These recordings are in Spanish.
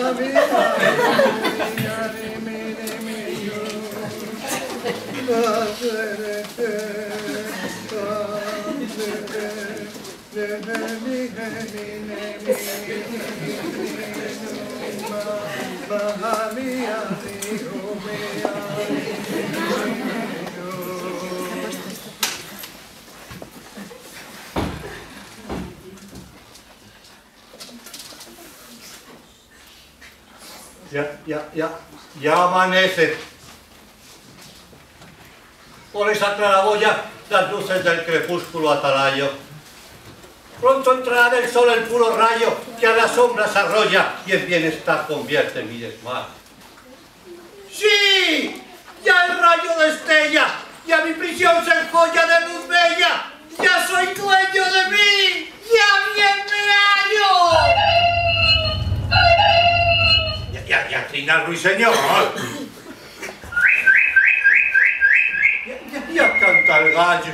Ya amanece. Por esa claraboya las luces del crepúsculo atalayo. Pronto entrará del sol el puro rayo que a las sombras arrolla y en bienestar convierte mi desmayo. ¡Sí! ¡Ya el rayo destella! ¡Ya mi prisión se enjolla de luz bella! ¡Ya soy dueño de mí! ¡Ya bien me hallo! Ya trina el ruiseñor. Ya canta el gallo.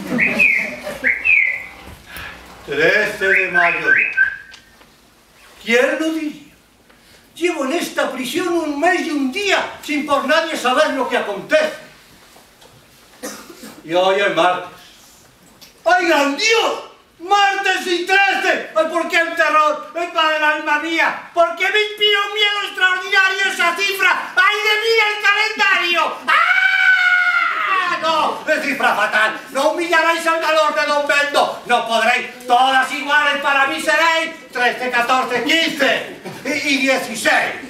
13 de mayo. ¿Quién lo diría? Llevo en esta prisión un mes y un día sin por nadie saber lo que acontece. Y hoy es martes. ¡Ay, gran Dios! ¡Martes y 13! ¡Ay, por qué el terror! ¡Ay, para el alma mía! ¿Por qué me inspira un miedo extraordinario esa cifra? ¡Ay, de mí el calendario! ¡Ah! ¡No! ¡Es cifra fatal! ¡No humillaréis el valor de Don Bendo! ¡No podréis! ¡Todas iguales para mí seréis! 13, 14, 15 y 16.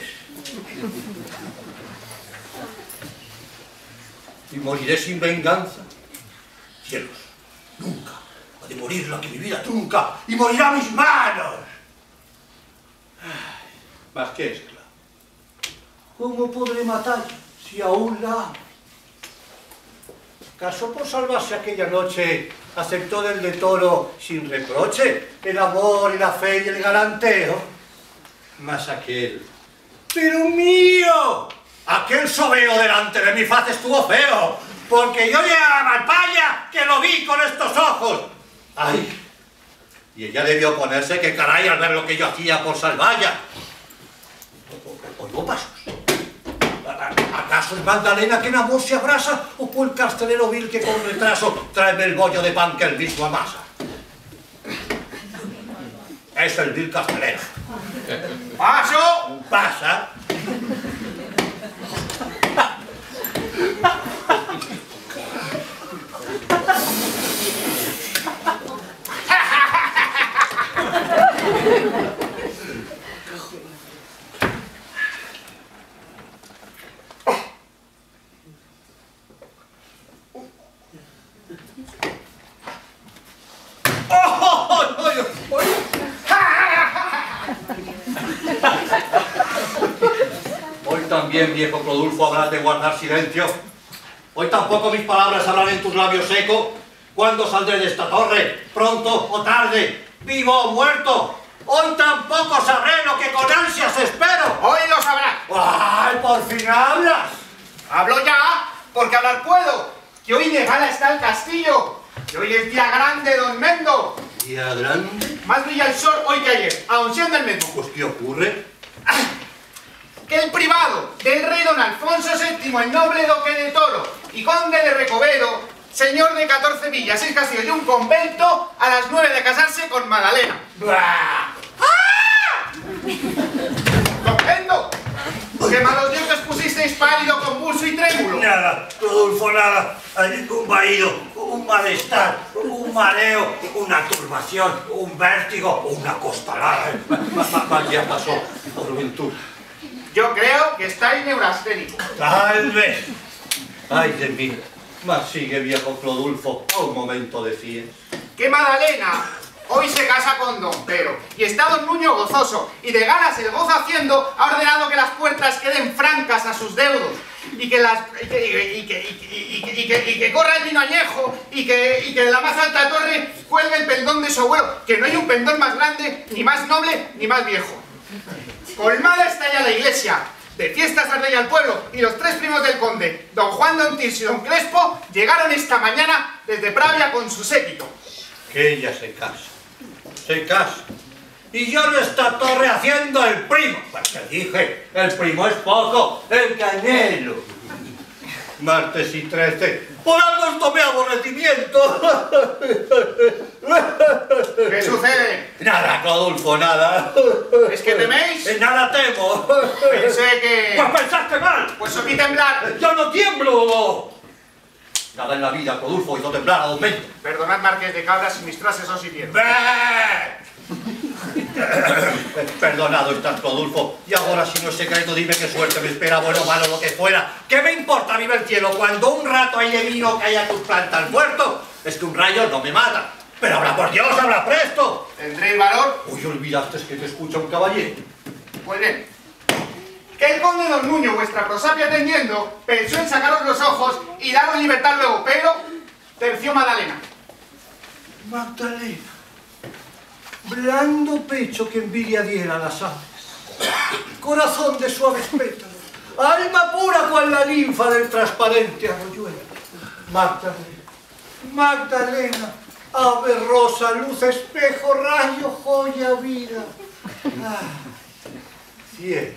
¿Y moriré sin venganza? Cielos, nunca. Ha de morir la que mi vida trunca y morirá a mis manos. Ay, más que esclavo. ¿Cómo podré matar si aún la amo? ¿Acaso por salvarse aquella noche aceptó del de Toro sin reproche el amor y la fe y el galanteo? Mas aquel, ¡pero mío! Aquel sobeo delante de mi faz estuvo feo, porque yo llegué a la Malpalla que lo vi con estos ojos. ¡Ay! Y ella debió ponerse que caray al ver lo que yo hacía por Salvalla. Oigo pasos. ¿Acaso es Magdalena que en amor se abrasa? ¿O fue el carcelero vil que con retraso tráeme el bollo de pan que él mismo amasa? Es el vil carcelero. ¡Paso! ¡Pasa! Hoy también, viejo Clodulfo, habrás de guardar silencio. Hoy tampoco mis palabras habrán en tus labios secos. ¿Cuándo saldré de esta torre? ¿Pronto o tarde? ¿Vivo o muerto? Hoy tampoco sabré lo que con ansias espero. Hoy lo sabrás. ¡Ay, por fin hablas! Hablo ya, porque hablar puedo. Que hoy de gala está el castillo. Que hoy es día grande, don Mendo. ¿Día grande? Más brilla el sol hoy que ayer, aun siendo el mismo. Pues, ¿qué ocurre? Que el privado del rey don Alfonso VII, el noble duque de Toro y conde de Recovedo, señor de 14 villas, 6 castillos y un convento, a las 9 de casarse con Magdalena. ¡Bah! ¡Ah! ¡Don Mendo! ¿Qué malos dioses pusisteis pálido, convulso y trémulo? Nada, Rodolfo, nada. Hay un vaído, un malestar, un mareo, una turbación, un vértigo, una costalada. Ya pasó, por ventura. Yo creo que estáis neurasténico. Tal vez. Ay de mí. Mas sigue, viejo Clodulfo, a un momento decías. Que Magdalena hoy se casa con don Pero y está don Nuño gozoso y de ganas el gozo haciendo ha ordenado que las puertas queden francas a sus deudos y que corra el vino añejo y que de la más alta torre cuelgue el pendón de su abuelo, que no hay un pendón más grande, ni más noble, ni más viejo. Colmada está ya la iglesia, de fiestas arde ya el pueblo, y los 3 primos del conde, don Juan, don Tirso y don Crespo, llegaron esta mañana desde Pravia con su séquito. Que ella se casa. Se casa. y yo en esta torre haciendo el primo. Pues te dije, el primo es poco, el Canelo. Martes y 13, por algo tomé aborrecimiento. ¿Qué sucede? Nada, Clodulfo, nada. ¿Es que teméis? Nada temo. Pensé que... Pues pensaste mal. Pues oí temblar. Yo no tiemblo. Nada en la vida, Clodulfo, hizo temblar a Don Benito. Perdonad, Marqués de Cabras, si mis frases os hirieron. Perdonado estás, Clodulfo. Y ahora, si no es secreto, dime qué suerte me espera, bueno o malo, lo que fuera. ¿Qué me importa, vive el cielo, cuando un rato hay de vino cae a tus plantas muerto? Es que un rayo no me mata. Pero habla por Dios, habla presto. ¿Tendréis valor? Uy, olvidaste que te escucha un caballero. Pues bien. Que el conde Don Nuño, vuestra prosapia atendiendo, pensó en sacaros los ojos y daros libertad luego, pero terció Magdalena. Magdalena, blando pecho que envidia diera a las aves, corazón de suaves pétalos, alma pura cual la ninfa del transparente arroyuelo. Magdalena, Magdalena, ave rosa, luz, espejo, rayo, joya, vida. Cielo.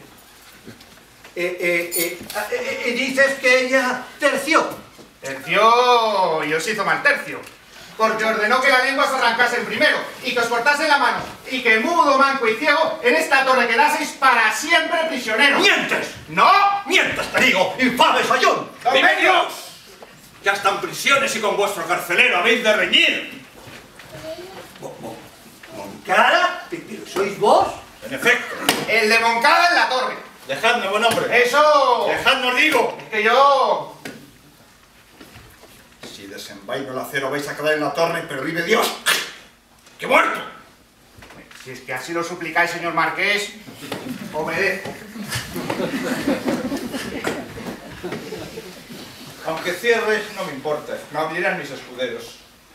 Dices que ella terció. Terció y os hizo mal tercio, porque ordenó que la lengua os arrancasen primero, y que os cortasen la mano, y que mudo, manco y ciego en esta torre quedaseis para siempre prisioneros. ¡Mientes! ¡No! ¡Mientes, te digo! ¡Infame sayón! ¡Vive Dios! Ya están prisiones y con vuestro carcelero habéis de reñir. ¿Moncada? ¿Pero sois vos? En efecto. El de Moncada en la torre. Dejadme, buen hombre. ¡Eso! Dejadme, os digo. Es que yo... Si desenvaino el acero vais a quedar en la torre, pero vive Dios. ¡Que muerto! Si es que así lo suplicáis, señor Marqués, obedezco. Aunque cierres, no me importa. No abrirán mis escuderos.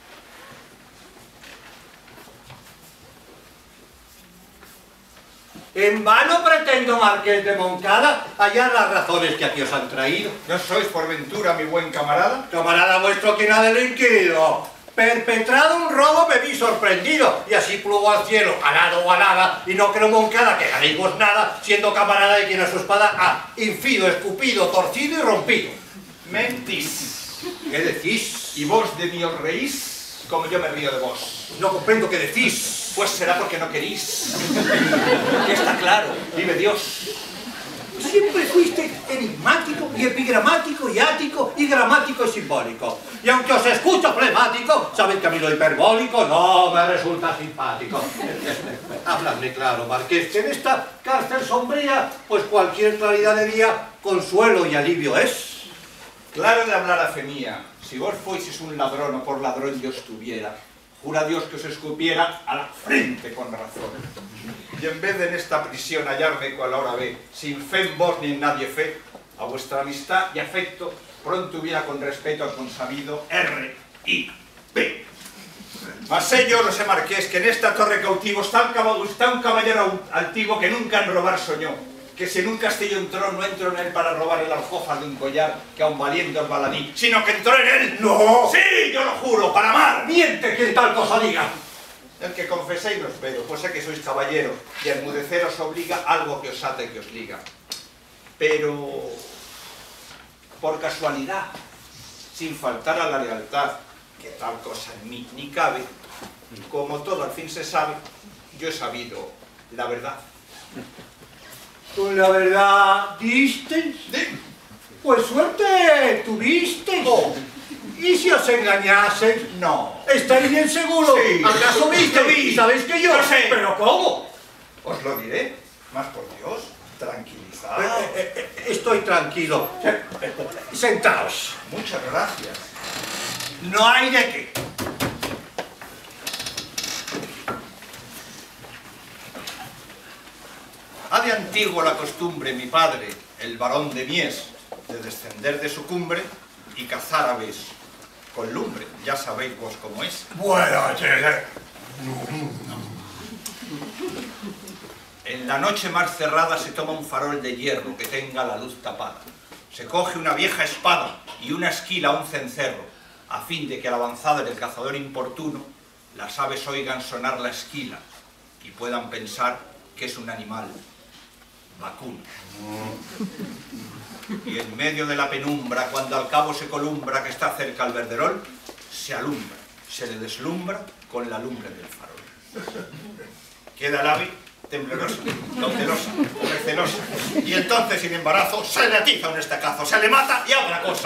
En vano pretendo, Marqués de Moncada, hallar las razones que aquí os han traído. ¿No sois por ventura mi buen camarada? Camarada vuestro, quien ha delinquido. Perpetrado un robo me vi sorprendido, y así plugo al cielo, alado o alada, y no creo, Moncada, que ganéis vos nada, siendo camarada de quien a su espada ha infido, escupido, torcido y rompido. Mentís. ¿Qué decís? Y vos de mí os reís como yo me río de vos. No comprendo qué decís. Pues será porque no querís. Que está claro, vive Dios. Siempre fuiste enigmático y epigramático y ático y gramático y simbólico. Y aunque os escucho flemático, sabed que a mí lo hiperbólico no me resulta simpático. Habladme claro, Marqués, que en esta cárcel sombría, pues cualquier claridad de día, consuelo y alivio es. Claro de hablar a fe mía. Si vos fueseis un ladrón o por ladrón yo estuviera, jura Dios que os escupiera a la frente con razón. Y en vez de en esta prisión hallarme cual ahora ve, sin fe en vos ni en nadie fe, a vuestra amistad y afecto pronto hubiera con respeto consabido R.I.P. Mas sé yo, no sé, Marqués, que en esta torre cautivo está un caballero altivo que nunca en robar soñó, que si en un castillo entró, no entró en él para robar el aljófar de un collar que a un valiente os baladí, sino que entró en él. ¡No! Sí, yo lo juro, para amar. ¡Miente quien tal cosa diga! El que confeséis lo espero, pues sé que sois caballeros, y a enmudecer os obliga algo que os ate, que os liga. Pero, por casualidad, sin faltar a la lealtad, que tal cosa en mí ni cabe, como todo al fin se sabe, yo he sabido la verdad. Con la verdad disteis, pues suerte tuvisteis. Oh. Y si os engañaseis, No. ¿estáis bien seguros? Sí. ¿Acaso visteis? Vi. ¿Y sabéis que yo? Lo sé. ¿Pero cómo? Os lo diré, más por Dios, tranquilizad. Estoy tranquilo. Sentaos. Muchas gracias. No hay de qué. Ha de antiguo la costumbre, mi padre, el varón de Mies, de descender de su cumbre y cazar aves con lumbre. Ya sabéis vos cómo es. Bueno, En la noche más cerrada se toma un farol de hierro que tenga la luz tapada. Se coge una vieja espada y una esquila a un cencerro, a fin de que a la avanzada del cazador importuno las aves oigan sonar la esquila y puedan pensar que es un animal vacuno. Y en medio de la penumbra, cuando al cabo se columbra que está cerca el verderol, se alumbra, se le deslumbra con la lumbre del farol. Queda el ave temblorosa, cautelosa, recelosa, y entonces sin embarazo se le atiza un estacazo, se le mata y otra cosa.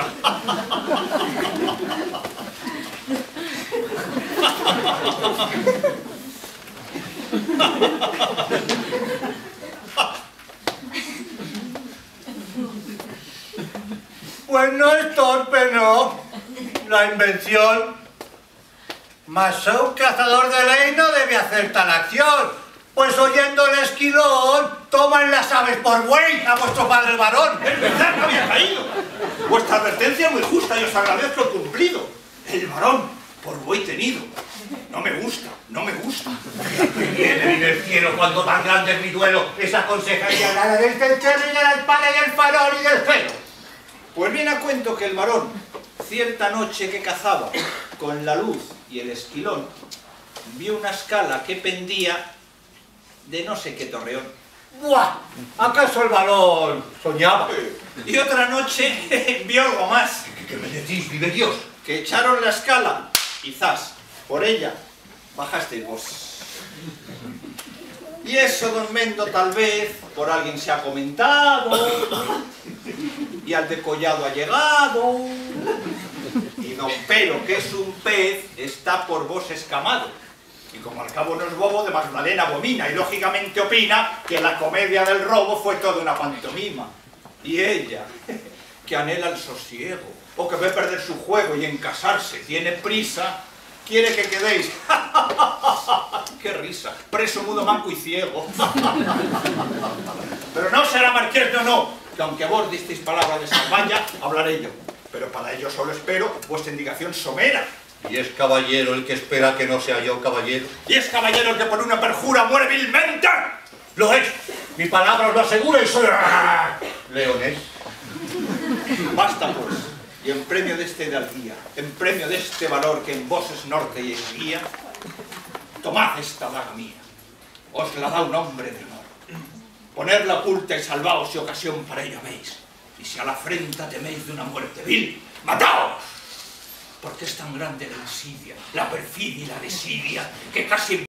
Pues no es torpe, no, la invención. Mas un cazador de ley no debe hacer tal acción. Pues oyendo el esquilón, toman las aves por buey a vuestro padre el varón. Es verdad, no había caído. Vuestra advertencia es muy justa y os agradezco el cumplido. El varón, por buey tenido. No me gusta, no me gusta. Viene del cielo cuando tan grande es mi duelo. Esa consejería nada del cerro y de la espada y del farol y del celo. Pues viene a cuento que el varón, cierta noche que cazaba con la luz y el esquilón, vio una escala que pendía de no sé qué torreón. ¡Buah! ¿Acaso el varón soñaba? Y otra noche vio algo más. ¿Qué me decís, vive Dios? Que echaron la escala, quizás por ella bajasteis vos. Y eso, don Mendo, tal vez por alguien se ha comentado, y al de Collado ha llegado, y don Pero, que es un pez, está por vos escamado. Y como al cabo no es bobo, de Magdalena abomina, y lógicamente opina que la comedia del robo fue toda una pantomima. Y ella, que anhela el sosiego, o que ve perder su juego y en casarse tiene prisa, quiere que quedéis, ¡qué risa!, preso, mudo, manco y ciego. Pero no será marqués, no, que aunque vos disteis palabra de salvalla, hablaré yo. Pero para ello solo espero vuestra indicación somera. Y es caballero el que espera que no sea yo caballero. Y es caballero el que por una perjura muere vilmente. Lo es. Mi palabra os lo asegura y soy leonés. Basta pues. Y en premio de este hidalguía, en premio de este valor que en vos es norte y es guía, tomad esta daga mía. Os la da un hombre de honor. Ponedla oculta y salvaos si ocasión para ello veis. Y si a la afrenta teméis de una muerte vil, ¡mataos! Porque es tan grande la insidia, la perfidia y la desidia, que casi